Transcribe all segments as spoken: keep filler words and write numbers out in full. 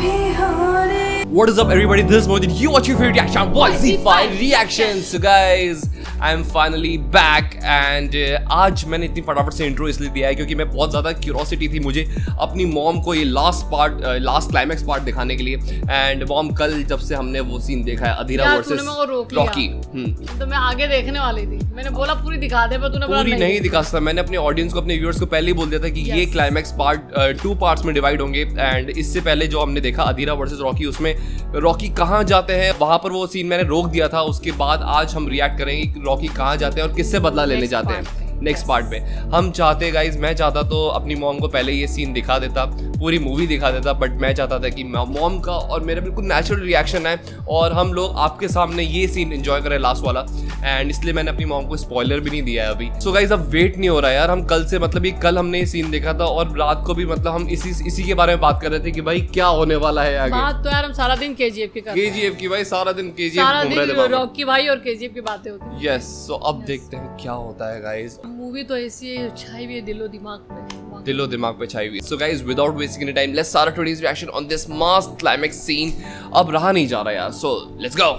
What is up everybody, this is Mojit, you watch your favorite reaction boy Z five Reactions. So guys, I am finally back and uh, आज मैंने इतनी फटाफट से intro इसलिए दिया है क्योंकि मैं बहुत ज़्यादा क्यूरोसिटी थी मुझे अपनी मॉम को ये last part last climax part दिखाने के लिए। एंड मॉम कल जब से हमने वो सीन देखा है अधीरा वर्सेस रॉकी, तो मैं आगे देखने वाली थी, मैंने बोला पूरी दिखा दे, पर तूने बोला पूरी नहीं दिखा सकता। मैंने अपने ऑडियंस को अपने व्यूअर्स को पहले ही बोल दिया था कि ये क्लाइमैक्स पार्ट टू पार्ट्स में डिवाइड होंगे। एंड इससे पहले जो हमने देखा अधीरा वर्सेस रॉकी, उसमें रॉकी कहाँ जाते हैं वहां पर वो सीन मैंने रोक दिया था। उसके बाद आज हम रिएक्ट करेंगे कि रॉकी कहाँ जाते हैं और किससे बदला लेने जाते हैं नेक्स्ट पार्ट में। हम चाहते गाइज, मैं चाहता तो अपनी मॉम को पहले ये सीन दिखा देता, पूरी मूवी दिखा देता, बट मैं चाहता था कि मॉम का और मेरा बिल्कुल नेचुरल रिएक्शन है और हम लोग आपके सामने ये सीन एंजॉय करें लास्ट वाला। एंड इसलिए मैंने अपनी मॉम को स्पॉइलर भी नहीं दिया है अभी। सो गाइज अब वेट नहीं हो रहा यार, हम कल से मतलब ये कल हमने ये सीन देखा था और रात को भी मतलब हम इसी इसी के बारे में बात कर रहे थे कि भाई क्या होने वाला है आगे। बात तो यार हम सारा दिन केजीएफ की करते हैं। केजीएफ की भाई सारा दिन केजीएफ सारा दिन रॉकी भाई और केजीएफ की बातें होती हैं। यस, सो अब देखते हैं क्या होता है गाइज। मूवी तो ऐसी छाई हुई है दिलो दिमाग पे, दिलो दिमाग पे छाई हुई। So guys without wasting any time let's start today's reaction on this mass climax scene. अब रहा नहीं जा रहा यार, सो लेट्स गो।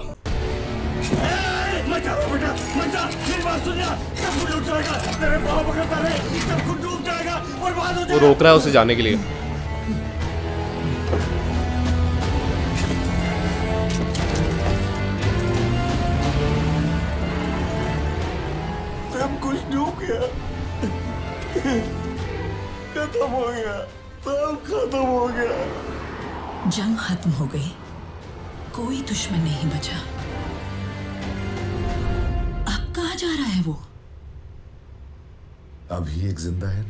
मचा बेटा मचा, मेरी बात सुन यार, सब कुछ डूब जाएगा, तेरे पाँव पकड़ता रहे, सब कुछ डूब जाएगा, बर्बाद हो जाएगा। वो रोक रहा है उसे जाने के लिए। सब कुछ डूब गया, खत्म हो गया, सब खत्म हो गया। जंग खत्म हो गई, कोई दुश्मन नहीं बचा। अब कहाँ जा रहा है वो? अभी एक जिंदा है ना।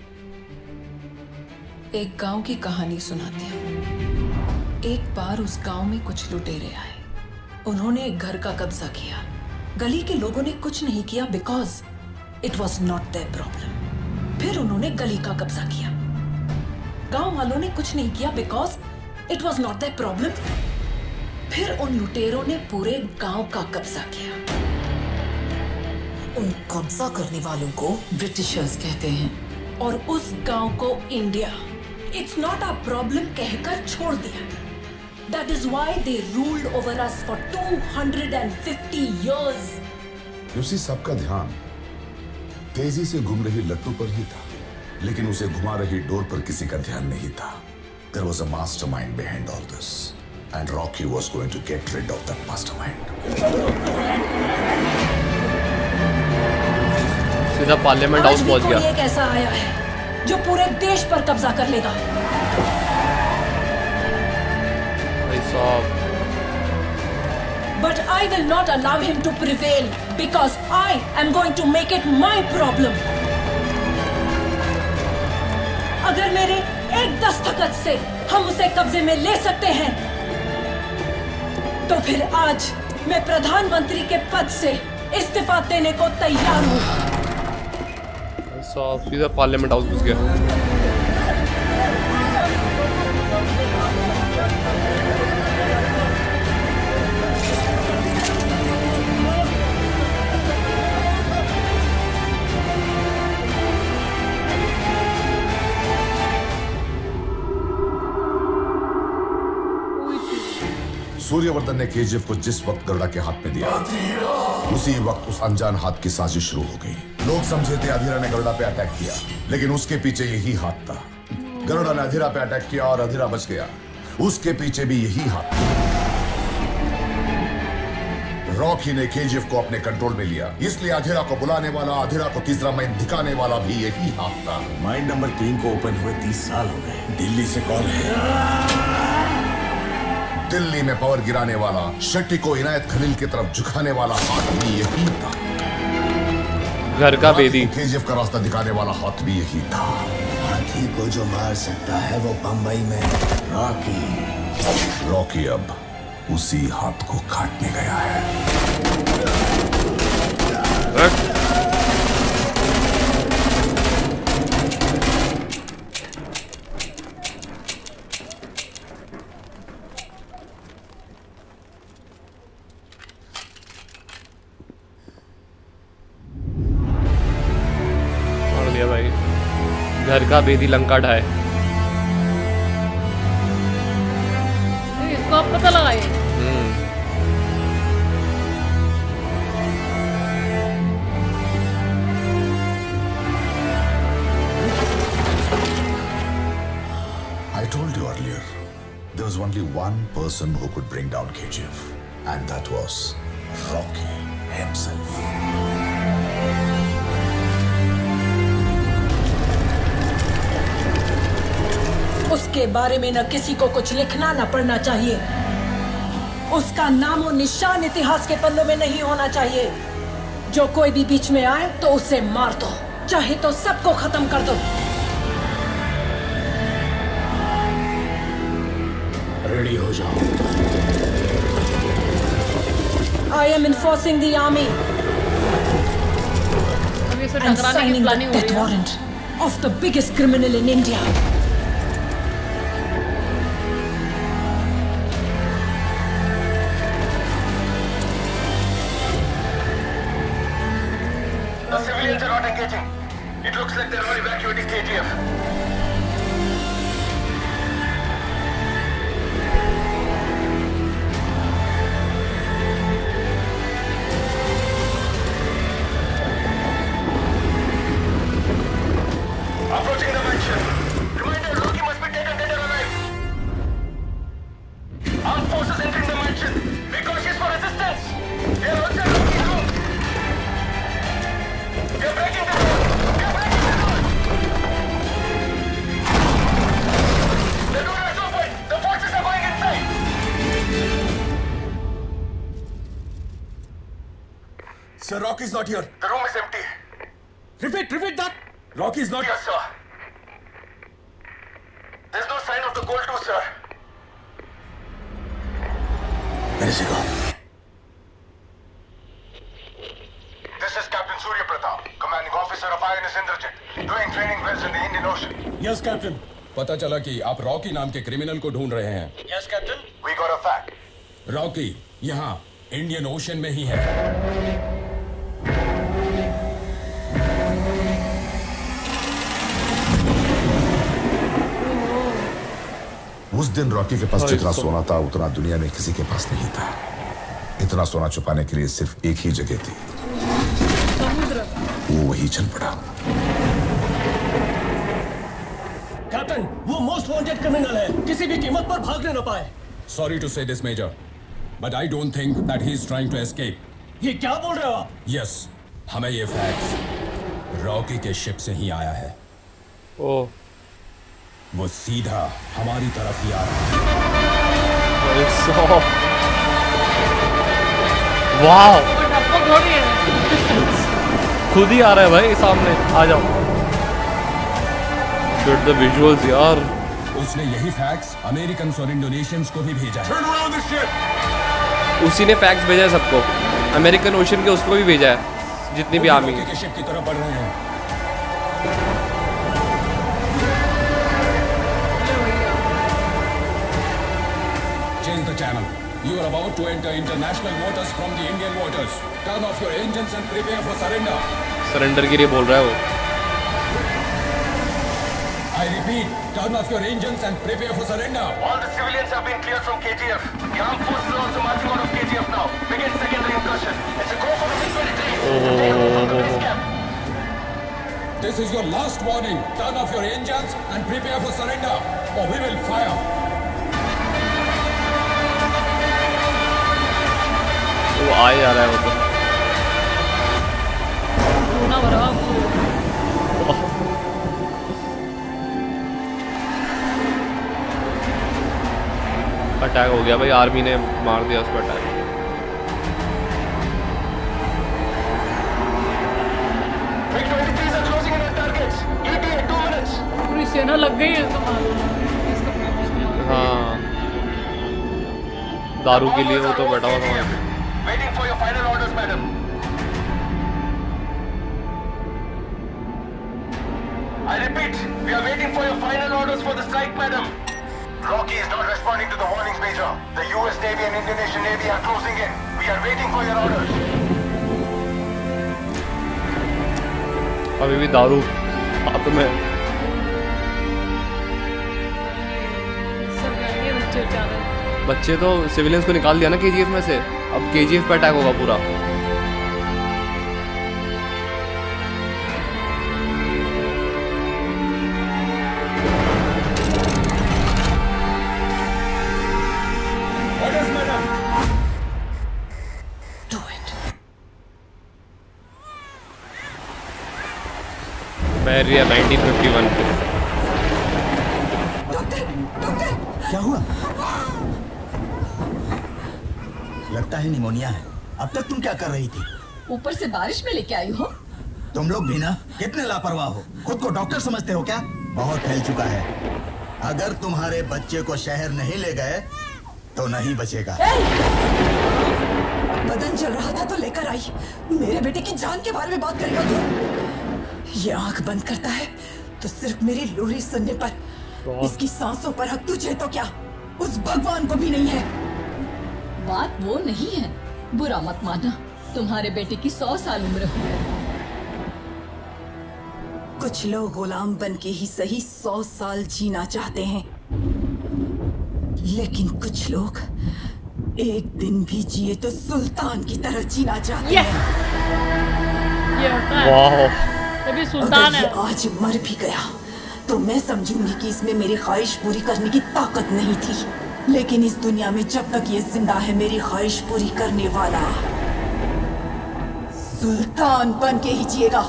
एक गांव की कहानी सुनाती हूँ। एक बार उस गांव में कुछ लुटेरे आए, उन्होंने एक घर का कब्जा किया। गली के लोगों ने कुछ नहीं किया because it was not there problem. फिर उन्होंने गली का कब्जा किया। गांव वालों ने कुछ नहीं किया because it was not there problem. फिर उन लुटेरों ने पूरे गांव का कब्जा किया। उन कब्जा करने वालों को ब्रिटिशर्स कहते हैं और उस गांव को India it's not a problem कहकर छोड़ दिया। That is why they ruled over us for two hundred fifty years. You see, सबका ध्यान तेजी से घूम रही लट्टू पर ही था, लेकिन उसे घुमा रही डोर पर किसी का ध्यान नहीं था। There was a mastermind behind all this, and Rocky was going to get rid of that mastermind. सीधा पार्लियामेंट हाउस पहुंच गया। एक ऐसा आया है जो पूरे देश पर कब्जा कर लेगा। But I will not allow him to prevail because I am going to make it my problem. अगर मेरे एक दस्तखत से हम उसे कब्जे में ले सकते हैं, तो फिर आज मैं प्रधानमंत्री के पद से इस्तीफा देने को तैयार हूँ। सीधा पार्लियामेंट हाउस घुस गया। सूर्यवर्धन ने केजीएफ को जिस वक्त गरुड़ा के हाथ में दिया, उसी वक्त उस अनजान हाथ की साजिश शुरू हो गई। लोग समझे थे अधीरा ने गरुड़ा पे अटैक किया, लेकिन उसके पीछे यही हाथ था। गरुड़ा ने अधीरा पे अटैक किया और अधीरा बच गया, उसके पीछे भी यही हाथ था। रॉकी ने केजीएफ को अपने कंट्रोल में लिया, इसलिए अधीरा को बुलाने वाला, अधीरा को तीसरा माइंड दिखाने वाला भी यही हाथ था। माइंड नंबर तीन को ओपन हुए तीस साल हो गए। दिल्ली से कॉल है। दिल्ली में पावर गिराने वाला, शेट्टी को इनायत खलील की तरफ झुकाने वाला हाथ भी यही था। घर का बेदी केजीएफ का रास्ता दिखाने वाला हाथ भी यही था। हाथी को जो मार सकता है वो बंबई में रॉकी। रॉकी अब उसी हाथ को काटने गया है। भाई घर का बेदी लंका ढाए। कब पता लगा ये? I told you earlier, there was only one person who could bring down K G F, and that was Rocky himself. उसके बारे में न किसी को कुछ लिखना न पढ़ना चाहिए। उसका नाम और निशान इतिहास के पन्नों में नहीं होना चाहिए। जो कोई भी बीच में आए तो उसे मार दो, चाहे तो सबको खत्म कर दो। रेडी हो जाओ। I am enforcing the army अभी इसे and टकराने की signing the प्लानिंग हो death रही है। warrant of the biggest criminal in India. The civilians are not engaging. It looks like they're all evacuating K G F. Approaching the mansion. Reminder, Rocky must be taken dead or alive. Armed forces entering the mansion. Be cautious for resistance. They are outside Rocky's room. They're breaking the door. They're breaking the door. The door is open. The forces are going inside. Sir, Rocky's not here. The room is empty. Repeat, repeat that. Rocky's not. Yes, sir. There's no sign of the gold too, sir. Where is he gone? This is Captain Surya Pratap, commanding officer of I N S Indrajit, doing training wells in the Indian Ocean. Yes, Captain. पता चला कि आप Rocky नाम के criminal को ढूंढ रहे हैं। Yes, Captain. We got a fact. Rocky यहाँ इंडियन ओशन में ही है। उस दिन रॉकी के पास जितना सोना था उतना दुनिया में किसी के पास नहीं था। इतना सोना छुपाने के लिए सिर्फ एक ही जगह थी, वो वही चल पड़ा। कैप्टन, वो मोस्ट वांटेड क्रिमिनल है, किसी भी कीमत पर भागने न पाए। Sorry to say this major, but I don't think that he is trying to escape. ये क्या बोल रहे हो आप? यस, हमें ये फैक्ट्स रॉकी के शिप से ही आया है। ओह, वो सीधा हमारी तरफ ही आ रहा है। वाह, टप्पक थोड़ी है। खुद ही आ रहा है भाई सामने। आ जाओ। गुड द विजुअल्स यार। उसने यही फैक्ट्स अमेरिकन और इंडोनेशियंस को भी भेजा है। Turn around the ship. उसी ने फैक्स भेजा है सबको, अमेरिकन ओशन के उसको भी भेजा है, जितनी भी आर्मी रॉकी है। के शिप की तरफ बढ़ रहे हैं। Change the channel. You are about to enter international waters from the Indian waters. Turn off your engines and prepare for surrender. Surrender के लिए बोल रहा है वो। I repeat, turn off your engines and prepare for surrender. All the civilians have been cleared from K G F. The armed forces are also marching out of K G F now. Begin secondary incursion. It's a go for the MiG twenty-three. Take over from the base camp. This is your last warning. Turn off your engines and prepare for surrender, or we will fire. वो आ ही आ रहा है वो तो। सोना भरा attack हो गया भाई, आर्मी ने मार दिया उस पर attack. MiG twenty-threes are closing in on targets. E T A two minutes. पूरी सेना लग गई है इसको मारने। हाँ, दारू के लिए वो तो बैठा हुआ था वहाँ पे। Waiting for your final orders, madam. I repeat, we are waiting for your final orders for the strike, madam. Rocky is not responding to the warnings, Major. The U S Navy and Indonesian Navy are closing in. We are waiting for your orders. अभी भी दारू हाथ में। सब ये बच्चे बेचारे। बच्चे तो सिविलियंस को निकाल दिया ना केजीएफ में से, अब केजीएफ पे अटैक होगा पूरा। बैरियर नाइनटीन फिफ्टी वन पे। क्या हुआ? लगता है निमोनिया है। अब तक तुम क्या कर रही थी? ऊपर से बारिश में लेके आई हो। तुम लोग भी ना कितने लापरवाह हो, खुद को डॉक्टर समझते हो क्या? बहुत फैल चुका है। अगर तुम्हारे बच्चे को शहर नहीं ले गए तो नहीं बचेगा। बदन जल रहा था तो लेकर आई। मेरे बेटे की जान के बारे में बात करेगा तू? ये आंख बंद करता है तो सिर्फ मेरी लोरी सुनने पर। इसकी सांसों पर हक तुझे तो क्या, उस भगवान को भी नहीं है। बात वो नहीं है, बुरा मत मानना। तुम्हारे बेटे की सौ साल उम्र हो। कुछ लोग गुलाम बन के ही सही सौ साल जीना चाहते हैं, लेकिन कुछ लोग एक दिन भी जिए तो सुल्तान की तरह जीना चाहते ये। हैं। ये होता है। तभी सुल्तान है। अगर ये आज मर भी गया तो मैं समझूंगी कि इसमें मेरी ख्वाहिश पूरी करने की ताकत नहीं थी, लेकिन इस दुनिया में जब तक ये जिंदा है मेरी ख्वाहिश पूरी करने वाला सुल्तान बन के ही जिएगा।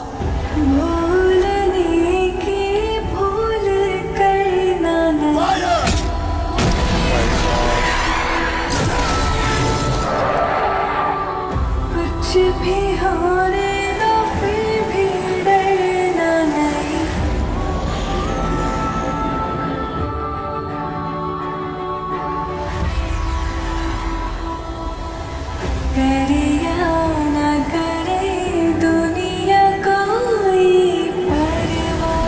भूलने की भूल करना नहीं। कुछ भी होने दो फिर भी डरना नहीं। करे या ना करे दुनिया कोई परवाह,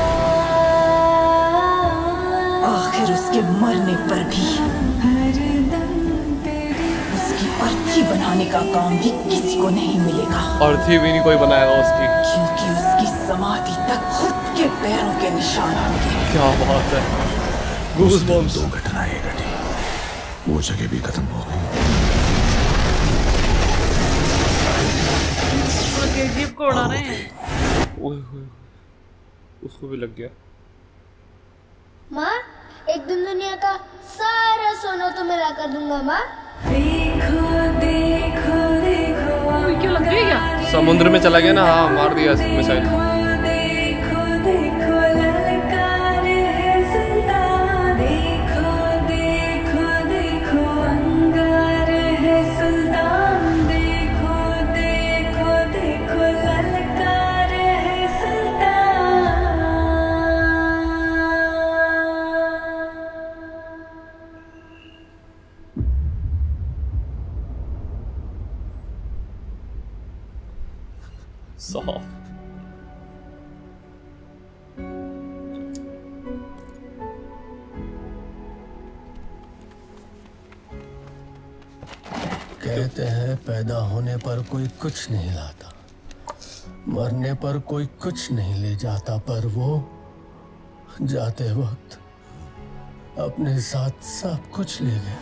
आखिर उसके मरने पर भी उसकी अर्थी बनाने का काम भी किसी को नहीं मिलेगा। अर्थी भी नहीं कोई बनाएगा उसकी, क्योंकि उसकी समाधि तक खुद के पैरों के निशान होंगे। क्या बात है। Goosebumps. दो घटनाएं घटी, वो जगह भी खत्म हो गई। केजीएफ को उड़ा रहे हैं। ओए होए, उसको भी लग गया। माँ, एक दिन दुनिया का सारा सोना तो मैं ला कर दूंगा माँ। देखो देखो देखो क्यों लग गई क्या? समुद्र में चला गया ना। हाँ, मार दिया मिसाइल। देखो देखो ललकार है सुल्तान, देखो देखो देखो अंगार है सुल्तान, देखो देखो देखो ललकार है सुल्तान। सॉफ्ट। कहते हैं पैदा होने पर कोई कुछ नहीं लाता, मरने पर कोई कुछ नहीं ले जाता, पर वो जाते वक्त अपने साथ सब कुछ ले गया।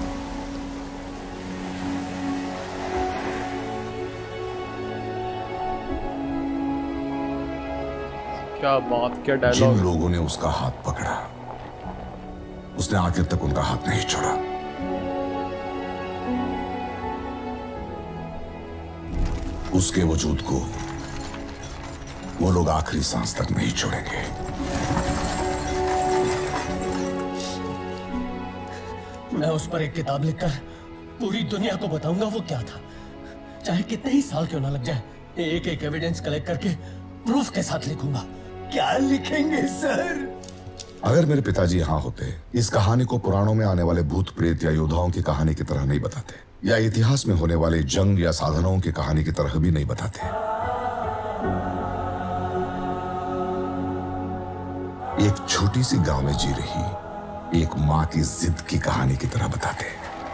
क्या बात, क्या जिन डायलॉग। लोगों ने उसका हाथ पकड़ा उसने आखिर तक उनका हाथ नहीं छोड़ा। उसके वजूद को वो लोग आखिरी सांस तक नहीं छोड़ेंगे। मैं उस पर एक किताब लिखकर पूरी दुनिया को बताऊंगा वो क्या था, चाहे कितने ही साल क्यों ना लग जाए। एक एक एविडेंस कलेक्ट करके प्रूफ के साथ लिखूंगा। क्या लिखेंगे सर? अगर मेरे पिताजी यहाँ होते, इस कहानी को पुराणों में आने वाले भूत प्रेत या योद्धाओं की कहानी की तरह नहीं बताते, या इतिहास में होने वाले जंग या साधनों की कहानी की तरह भी नहीं बताते। एक छोटी सी गांव में जी रही एक माँ की जिद की कहानी की तरह बताते।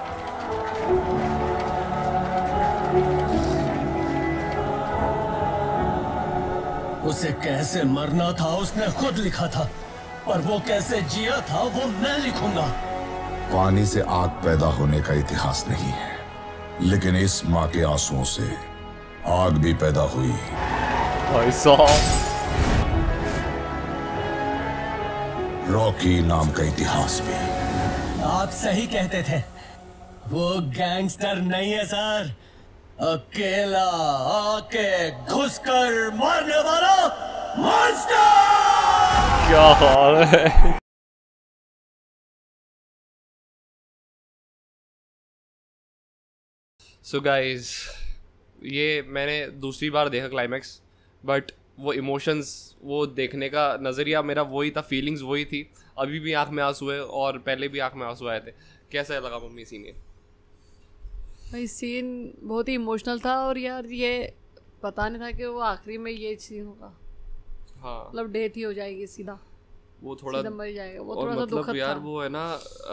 उसे कैसे मरना था उसने खुद लिखा था, पर वो कैसे जिया था वो मैं लिखूंगा। पानी से आग पैदा होने का इतिहास नहीं है, लेकिन इस माँ के आंसुओं से आग भी पैदा हुई। भाई साहब, रॉकी नाम का इतिहास भी। आप सही कहते थे, वो गैंगस्टर नहीं है सर, अकेला आके घुसकर मारने वाला मॉन्स्टर। क्या हाल है। सो so गाइज, ये मैंने दूसरी बार देखा क्लाइमैक्स, बट वो इमोशंस, वो देखने का नज़रिया मेरा वही था, फीलिंग्स वही थी। अभी भी आंख में आंसू है और पहले भी आंख में आंसू आए थे। कैसा लगा मम्मी सीन? ये भाई सीन बहुत ही इमोशनल था, और यार ये पता नहीं था कि वो आखिरी में ये सीन होगा। हाँ, मतलब डेथ ही हो जाएगी सीधा, वो थोड़ा सीधा मर जाएगा। वो और थोड़ा सा मतलब दुखद यार था। वो है ना,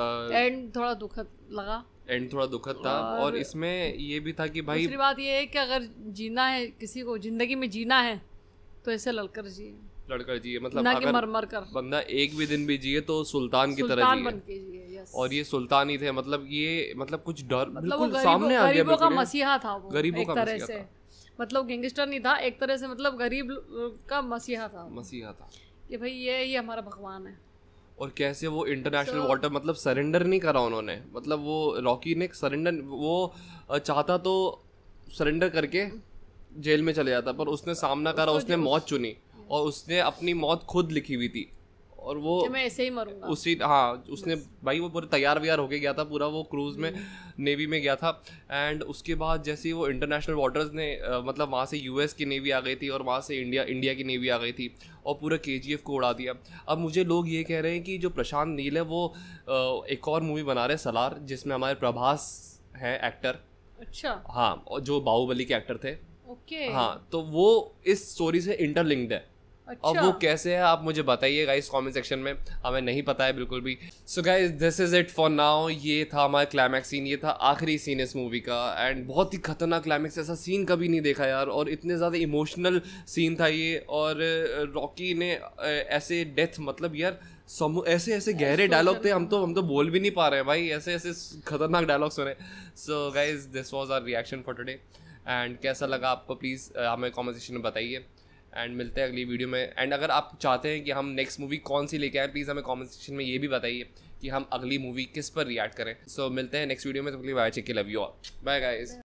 एंड थोड़ा दुखद लगा। एंड थोड़ा दुखद था। और, और इसमें ये भी था कि भाई, दूसरी बात ये है कि अगर जीना है, किसी को जिंदगी में जीना है तो ऐसे लड़कर जिए, लड़कर जिए। मतलब ना अगर कि मर मर कर। बंदा एक भी दिन भी जिए तो सुल्तान की तरह सुल्तान जिए। बन के जिए, यस। और ये सुल्तान ही थे। मतलब ये मतलब कुछ डर मतलब बिल्कुल वो सामने आ गया, गरीबों का बिल्कुल मसीहा था वो, गरीबों एक का तरह मसीहा से। था। मतलब गैंगस्टर नहीं था, एक तरह से मतलब गरीब का मसीहा था। मसीहा था कि भाई ये ये हमारा भगवान है। और कैसे वो इंटरनेशनल So- वाटर, मतलब सरेंडर नहीं करा उन्होंने। मतलब वो रॉकी ने सरेंडर, वो चाहता तो सरेंडर करके जेल में चले जाता, पर उसने सामना करा, उसने मौत चुनी, और उसने अपनी मौत खुद लिखी हुई थी। और वो कि मैं ऐसे ही मरूंगा उसी, हाँ उसने भाई वो पूरे तैयार व्यार होके गया था पूरा, वो क्रूज में नेवी में गया था। एंड उसके बाद जैसे ही वो इंटरनेशनल वाटर्स ने आ, मतलब वहाँ से यूएस की नेवी आ गई थी, और वहाँ से इंडिया इंडिया की नेवी आ गई थी, और पूरा केजीएफ को उड़ा दिया। अब मुझे लोग ये कह रहे हैं कि जो प्रशांत नील है वो आ, एक और मूवी बना रहे हैं सलार, जिसमें हमारे प्रभास हैं एक्टर। अच्छा, हाँ, और जो बाहुबली के एक्टर थे। ओके। हाँ, तो वो इस स्टोरी से इंटरलिंक्ड है। अच्छा। अब वो कैसे है आप मुझे बताइए गाइस कमेंट सेक्शन में, हमें नहीं पता है बिल्कुल भी। So guys, this is it for now. ये था हमारा क्लाइमैक्स सीन, ये था आखिरी सीन इस मूवी का। एंड बहुत ही खतरनाक क्लाइमैक्स, ऐसा सीन कभी नहीं देखा यार, और इतने ज़्यादा इमोशनल सीन था ये। और रॉकी ने ऐसे डेथ, मतलब यार समूह ऐसे ऐसे गहरे डायलॉग थे, हम तो हम तो बोल भी नहीं पा रहे हैं भाई, ऐसे ऐसे खतरनाक डायलॉग सुने। So guys, this was our reaction for today. And कैसा लगा आपको प्लीज़ हमें कमेंट सेक्शन में बताइए। एंड मिलते हैं अगली वीडियो में। एंड अगर आप चाहते हैं कि हम नेक्स्ट मूवी कौन सी लेके आएँ, प्लीज़ हमें कमेंट सेक्शन में ये भी बताइए कि हम अगली मूवी किस पर रिएक्ट करें। सो so, मिलते हैं नेक्स्ट वीडियो में। तो बाय, चेक के love you all, bye guys.